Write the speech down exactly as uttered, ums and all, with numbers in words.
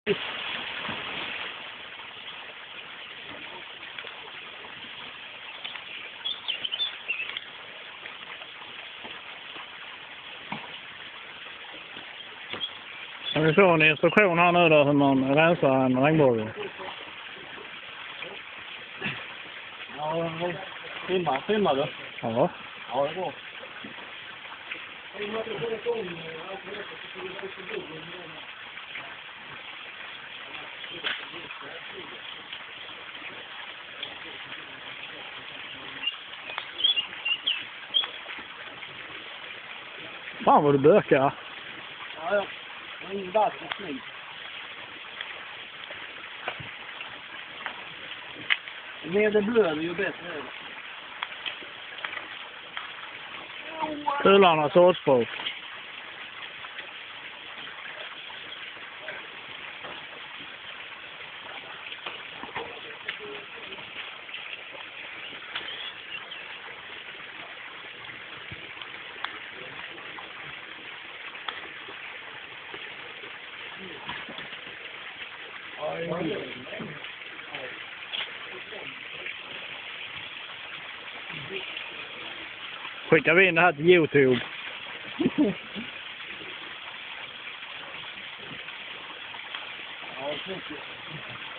Kan vi få en instruktion här nu då hur man rensar en regnbåge? Ja, filmar, filmar du? Ja. Ja, det går. Fan vad du bökar. Ja, ja. Det är ingen vatt och snyggt. Ju mer det blöder ju bättre är det. Kularnas ordspråk. Skickar vi in det här till YouTube. Ja, snyggt.